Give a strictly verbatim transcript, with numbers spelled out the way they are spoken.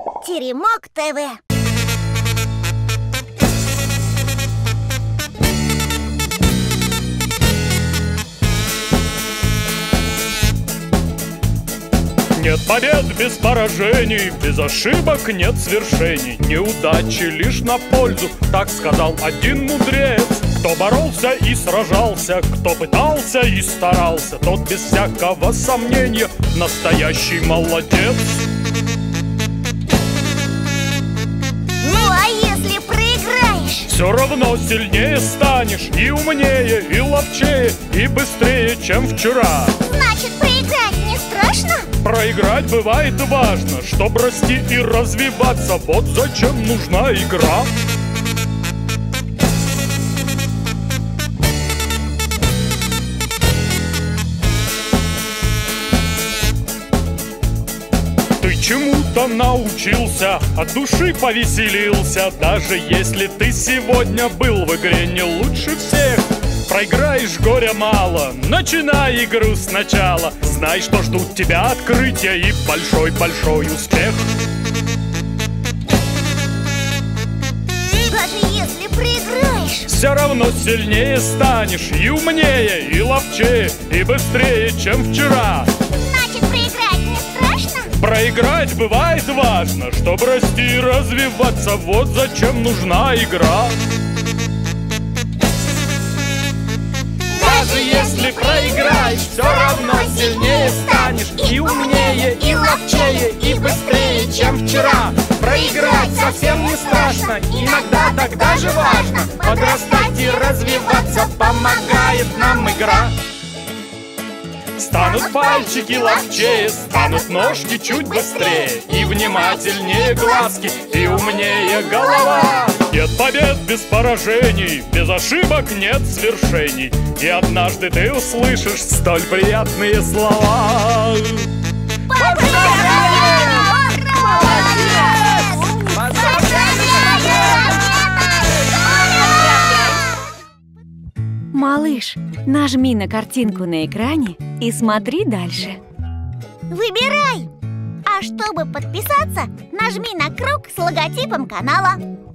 Теремок ТВ. Нет побед без поражений, без ошибок нет свершений. Неудачи лишь на пользу, так сказал один мудрец. Кто боролся и сражался, кто пытался и старался, тот без всякого сомнения настоящий молодец. Ну а если проиграешь? Все равно сильнее станешь, и умнее, и ловчее, и быстрее, чем вчера. Значит, проиграть не страшно? Проиграть бывает важно, чтоб расти и развиваться. Вот зачем нужна игра. Ты чему-то научился, от души повеселился. Даже если ты сегодня был в игре не лучше всех, проиграешь, горя мало, начинай игру сначала. Знай, что ждут тебя открытия и большой-большой успех. Даже если проиграешь, все равно сильнее станешь, и умнее, и ловчее, и быстрее, чем вчера. Значит, проиграть не страшно? Проиграть бывает важно, чтобы расти и развиваться. Вот зачем нужна игра. Даже если проиграешь, все равно сильнее станешь, и умнее, и ловчее, и быстрее, чем вчера. Проиграть совсем не страшно, иногда так даже важно. Подрастать и развиваться помогает нам игра. Станут пальчики ловчее, станут ножки чуть быстрее, и внимательнее глазки, и умнее голова. Нет побед без поражений, без ошибок нет свершений. И однажды ты услышишь столь приятные слова. Малыш, нажми на картинку на экране и смотри дальше. Выбирай! А чтобы подписаться, нажми на круг с логотипом канала.